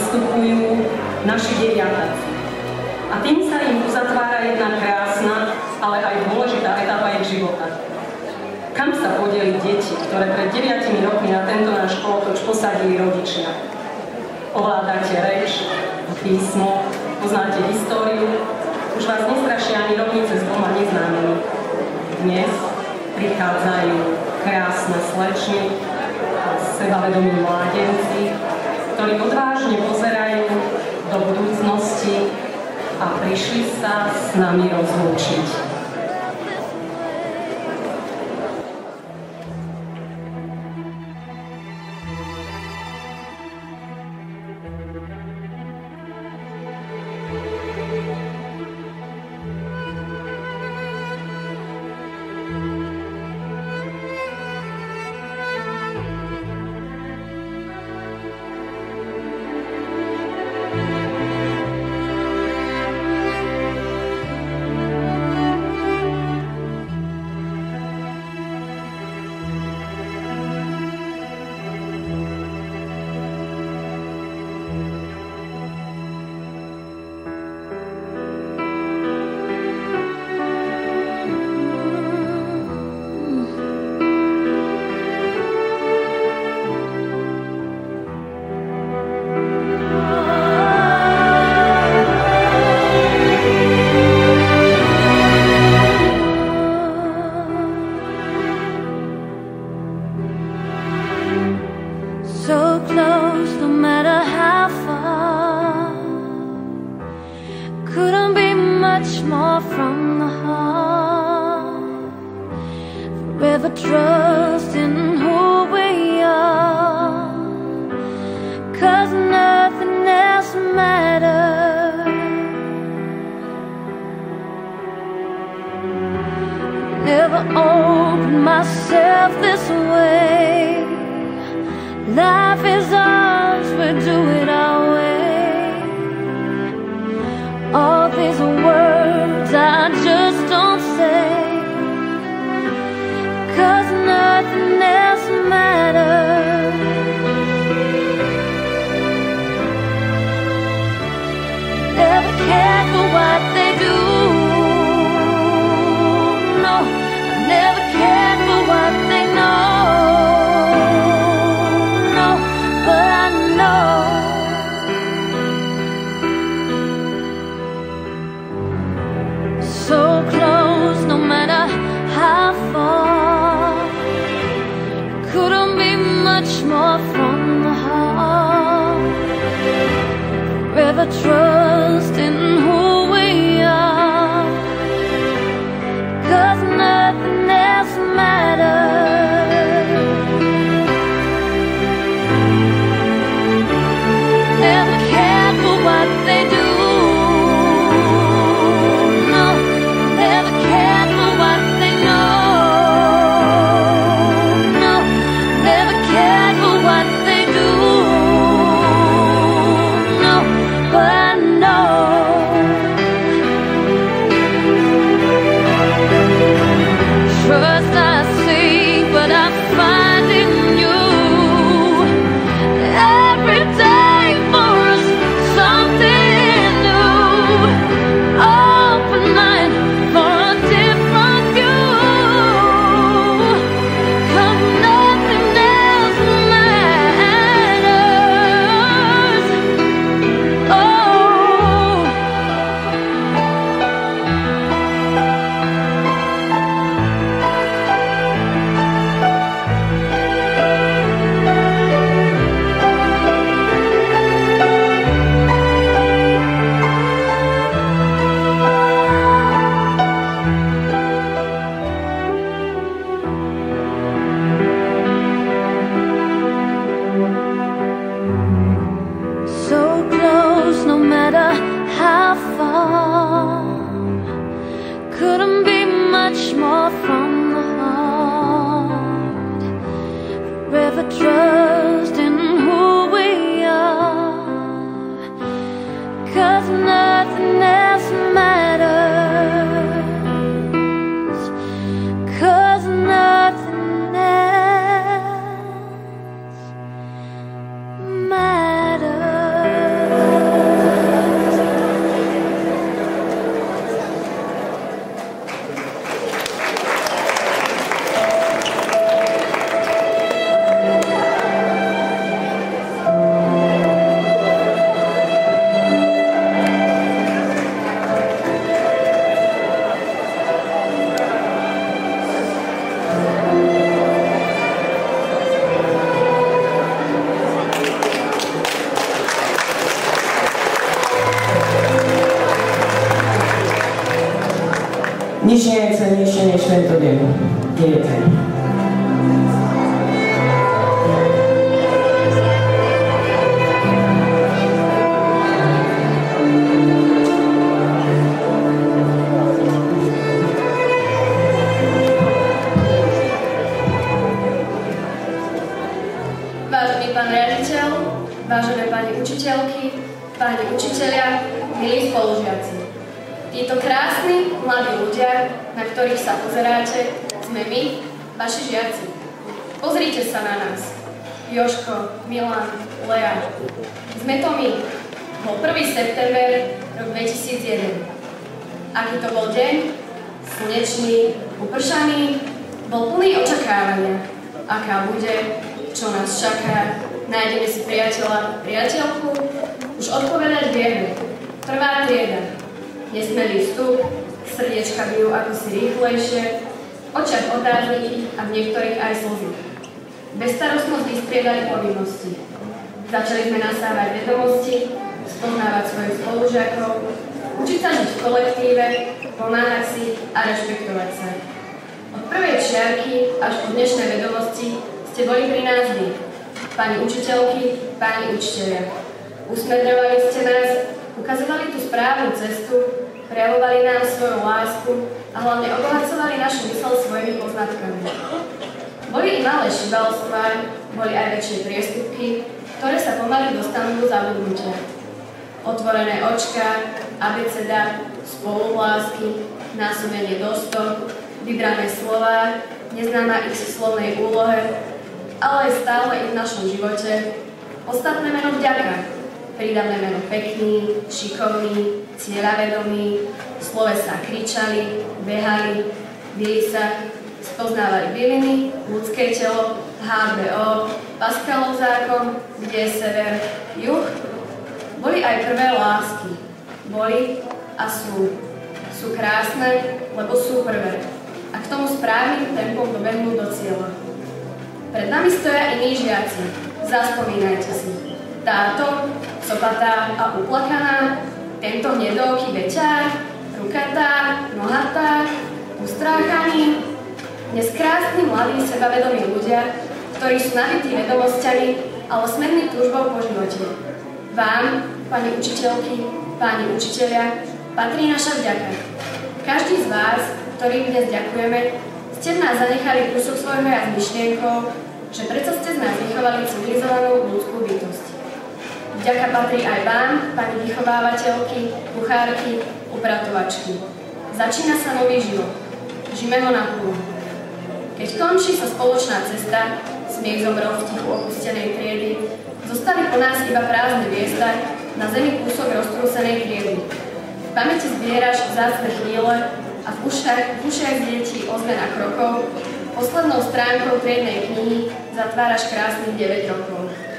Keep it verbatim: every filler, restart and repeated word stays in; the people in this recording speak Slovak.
vystupujú naši deviatáci. A tým sa im uzatvára jedna krásna, ale aj dôležitá etapa ich života. Kam sa podeli deti, ktoré pred deviatimi rokmi na tento náš kolotoč posadili rodičia? Ovládate reč, písmo, poznáte históriu, už vás nestrašia ani rovnice s dvoma neznámymi. Dnes prichádzajú krásne slečny a sebavedomí mládenci, ktorí odvážne pozerajú do budúcnosti a prišli sa s nami rozlúčiť. Matters. Nič nie je cennejšie než tento deň. Nie je ten. Vážený pán riaditeľ, vážené pani učiteľky, páni učitelia, milí spolužiaci. Títo krásni, mladí ľudia, na ktorých sa pozeráte, sme my, vaši žiaci. Pozrite sa na nás. Jožko, Milan, Lea. Sme to my. Bol prvý september, rok dvetisícjeden. Aký to bol deň? Slnečný, upršaný, bol plný očakávania. Aká bude, čo nás čaká, nájdeme si priateľa, priateľku, už odpovedať vieme. Prvá trieda. Nesmelý vstup, srdiečka bijú ako si rýchlejšie, očiach otázniky a v niektorých aj slzy. Bezstarostnosť vystriedali povinnosti. Začali sme nasávať vedomosti, spoznávať svojich spolužiakov, učiť sa žiť v kolektíve, pomáhať si a rešpektovať sa. Od prvej čiarky až po dnešné vedomosti ste boli pri nás vy, pani učiteľky, páni učitelia. Usmerňovali ste nás, ukazovali tú správnu cestu, prejavovali nám svoju lásku a hlavne obohacovali našu mysl svojimi poznatkami. Boli i malé šibalstvá, boli aj väčšie priestupky, ktoré sa pomaly dostanú do zabudnutia. Otvorené očka, abeceda, spolulásky, násobenie do sto, vybrané slová, neznáma ich slovnej úlohe, ale aj stále i v našom živote ostatné meno vďaka. Prídavné meno pekný, šikovný, cieľavedomý, slovesá kričali, behali, bili sa, spoznávali byliny, ľudské telo, há bé ó, Pascalov zákon, kde je sever, juh. Boli aj prvé lásky. Boli a sú. Sú krásne, lebo sú prvé. A k tomu správnym tempom dobehnú do cieľa. Pred nami stoja iní žiaci. Zaspomínajte si. Táto, sopatá a uplakaná, tento hnedoký beťár, rukatá, nohatá, ustráchaní, dnes krásni, mladí, sebavedomí ľudia, ktorí sú nabití vedomosťami, ale smerní túžbou po živote. Vám, pani učiteľky, páni učitelia, patrí naša vďaka. Každý z vás, ktorým dnes ďakujeme, ste v nás zanechali kúsok svojho ja s myšlienkou, že predsa ste z nás vychovali civilizovanú ľudskú bytosť. Vďaka patrí aj vám, pani vychovávateľky, kuchárky, upratovačky. Začína sa nový život. Žijeme ho naplno. Keď končí sa spoločná cesta, smiech zomrel v tichu opustenej triedy, zostali po nás iba prázdne miesta, na zemi kúsok roztrúsenej triedy. V pamäti zbieraš vzácne chvíle a v ušiach, v ušiach detí ozvena krokov, poslednou stránkou triednej knihy zatváraš krásnych deväť rokov.